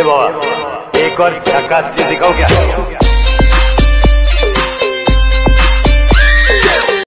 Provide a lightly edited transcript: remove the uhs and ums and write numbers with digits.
ये बाबा एक और झकास चीज दिखाओ क्या?